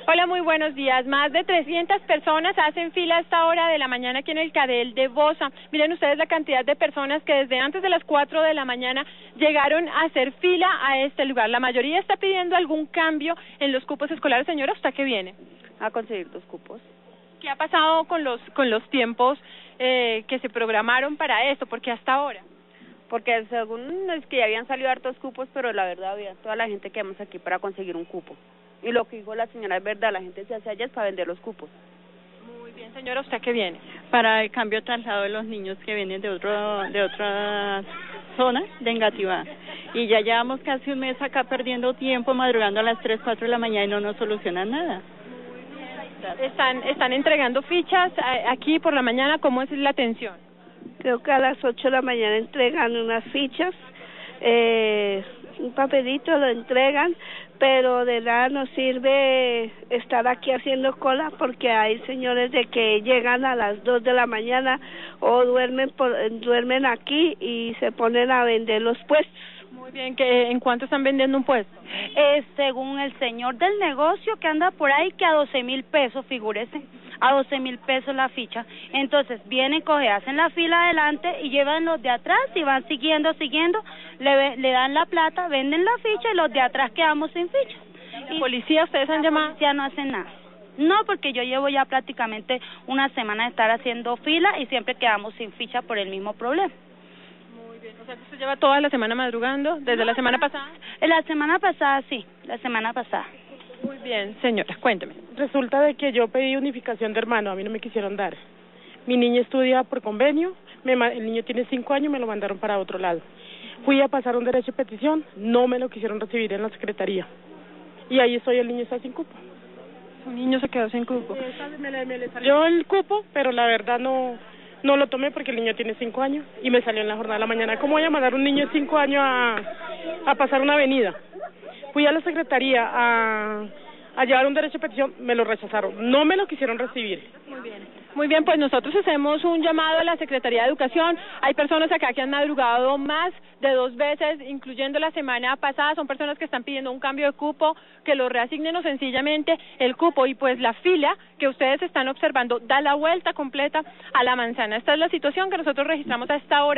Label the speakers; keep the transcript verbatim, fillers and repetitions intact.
Speaker 1: Hola, muy buenos días. Más de trescientas personas hacen fila a esta hora de la mañana aquí en el Cadel de Bosa. Miren ustedes la cantidad de personas que desde antes de las cuatro de la mañana llegaron a hacer fila a este lugar. La mayoría está pidiendo algún cambio en los cupos escolares. Señora, ¿usted qué viene?
Speaker 2: A conseguir dos cupos.
Speaker 1: ¿Qué ha pasado con los con los tiempos eh, que se programaron para esto? Porque hasta ahora.
Speaker 2: Porque según es que ya habían salido hartos cupos, pero la verdad había toda la gente que vamos aquí para conseguir un cupo. Y lo que dijo la señora es verdad, la gente se hace allá es para vender los cupos.
Speaker 1: Muy bien, señora, ¿usted qué viene?
Speaker 3: Para el cambio de traslado de los niños que vienen de otro de otras zonas de Engativá. Y ya llevamos casi un mes acá perdiendo tiempo, madrugando a las tres, cuatro de la mañana y no nos solucionan nada.
Speaker 1: Están están entregando fichas aquí por la mañana. ¿Cómo es la atención?
Speaker 4: Creo que a las ocho de la mañana entregan unas fichas, eh, un papelito lo entregan, pero de nada nos sirve estar aquí haciendo cola porque hay señores de que llegan a las dos de la mañana o duermen por, duermen aquí y se ponen a vender los puestos.
Speaker 1: Muy bien, ¿que en cuánto están vendiendo un puesto?
Speaker 5: Eh, según el señor del negocio que anda por ahí, que a doce mil pesos, figúrese, a doce mil pesos la ficha. Entonces vienen, cogen, hacen la fila adelante y llevan los de atrás y van siguiendo, siguiendo, le, le dan la plata, venden la ficha y los de atrás quedamos sin ficha.
Speaker 1: ¿Y policía ustedes han llamado?
Speaker 5: La policía no hace nada. No, porque yo llevo ya prácticamente una semana de estar haciendo fila y siempre quedamos sin ficha por el mismo problema.
Speaker 1: O sea, ¿usted lleva toda la semana madrugando, desde no, la semana pasada?
Speaker 5: La semana pasada, sí, la semana pasada.
Speaker 1: Muy bien, señora, cuénteme.
Speaker 6: Resulta de que yo pedí unificación de hermano, a mí no me quisieron dar. Mi niño estudia por convenio, me, el niño tiene cinco años, me lo mandaron para otro lado. Fui a pasar un derecho de petición, no me lo quisieron recibir en la secretaría. Y ahí estoy, el niño está sin cupo.
Speaker 1: Su niño se quedó sin cupo.
Speaker 6: Me, me, me le salió el cupo, pero la verdad no... No lo tomé porque el niño tiene cinco años y me salió en la jornada de la mañana. ¿Cómo voy a mandar a un niño de cinco años a, a pasar una avenida? Fui a la secretaría a, a llevar un derecho de petición, me lo rechazaron, no me lo quisieron recibir.
Speaker 1: Muy bien. Muy bien, pues nosotros hacemos un llamado a la Secretaría de Educación. Hay personas acá que han madrugado más de dos veces, incluyendo la semana pasada. Son personas que están pidiendo un cambio de cupo, que lo reasignen o sencillamente el cupo. Y pues la fila que ustedes están observando da la vuelta completa a la manzana. Esta es la situación que nosotros registramos a esta hora.